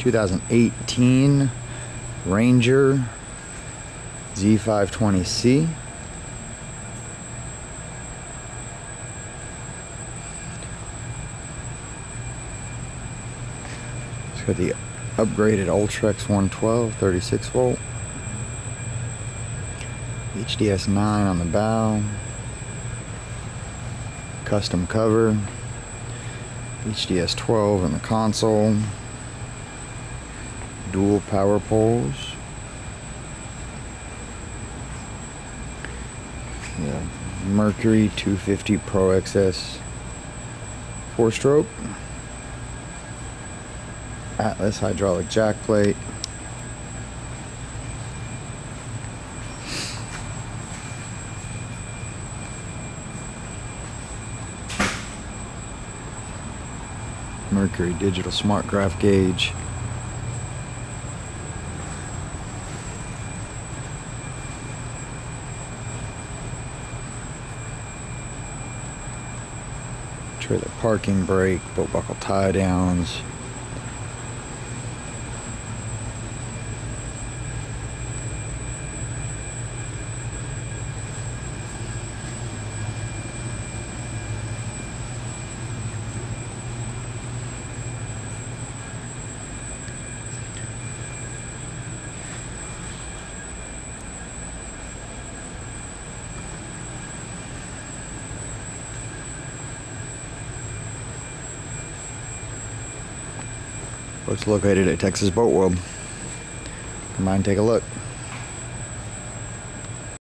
2018 Ranger Z520C. It's got the upgraded Ultrex 112 36 volt, HDS 9 on the bow, custom cover, HDS 12 in the console, dual power poles, Mercury 250 Pro XS 4-stroke, Atlas hydraulic jack plate, Mercury digital smart graph gauge, trailer parking brake, boat buckle tie downs, boat's located at Texas Boat World. Come by and take a look.